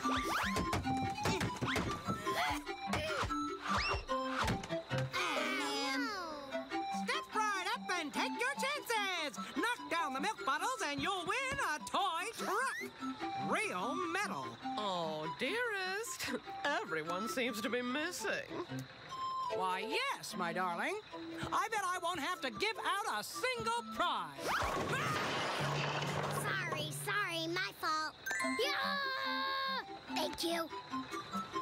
Step right up and take your chances. Knock down the milk bottles and you'll win a toy truck. Real metal. Oh, dearest. Everyone seems to be missing. Why, yes, my darling. I bet I won't have to give out a single prize. Sorry, my fault. Yeah! Thank you.